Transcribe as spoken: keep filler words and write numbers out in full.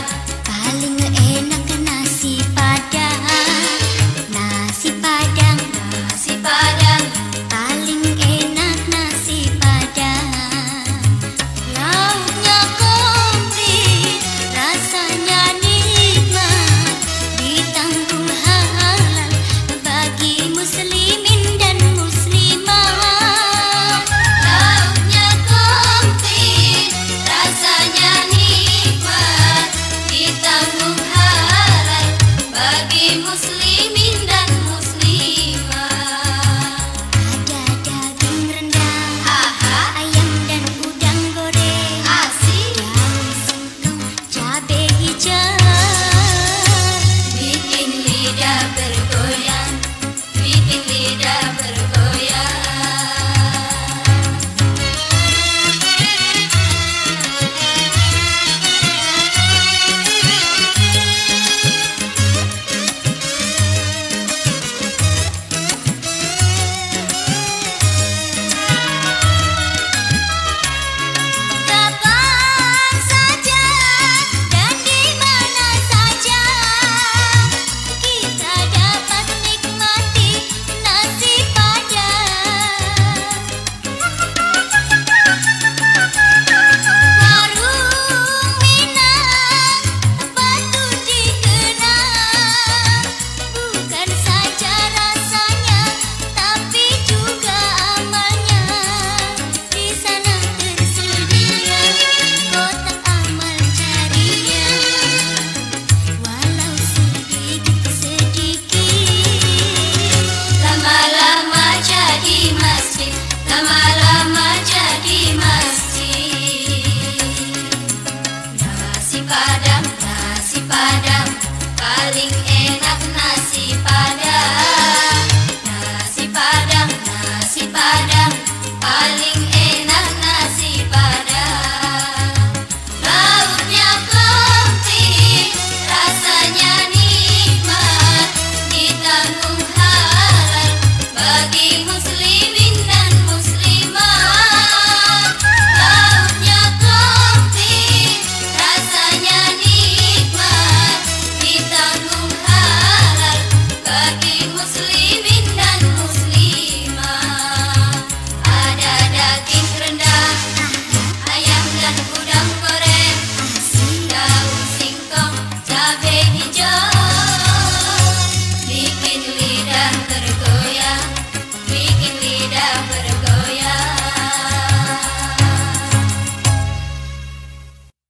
paling enak nasi padang. Nasi padang, nasi padang, paling enak nasi padang. Lauknya komplit, rasanya nikmat, ditanggung halal bagi muslimin dan muslimat. Lauknya komplit, rasanya nikmat, ditanggung halal bagi muslimin dan muslimat. Ada daging rendang, aha, ayam dan udang goreng, asik, daun singkong, cabe hijau, bikin lidah bergoyang, bikin lidah bergoyang. Kapan saja dan di mana saja kita dapat nikmati nasi padang. Warung Minang patut dikenang, bukan saja rasanya tapi juga amalnya. Di sana tersedia kotak amal jariah, walau sedikit-sedikit, lama-lama jadi masjid, lama-lama jadi masjid. Nasi padang, nasi padang, paling enak nasi padang. Nasi padang, nasi padang, paling